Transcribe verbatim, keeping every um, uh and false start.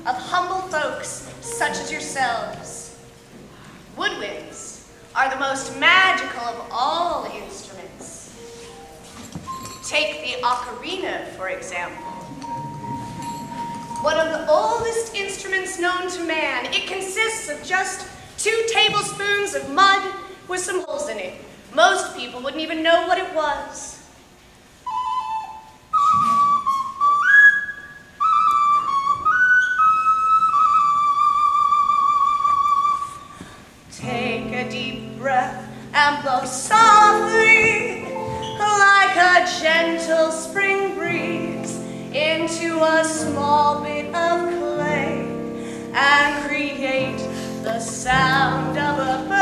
of humble folks such as yourselves. Woodwinds are the most magical of all instruments. Take the ocarina, for example. One of the oldest instruments known to man. It consists of just two tablespoons of mud with some holes in it. Most people wouldn't even know what it was. Take a deep breath and blow softly like a gentle spring breeze into a small bit of clay and create the sound of a bird.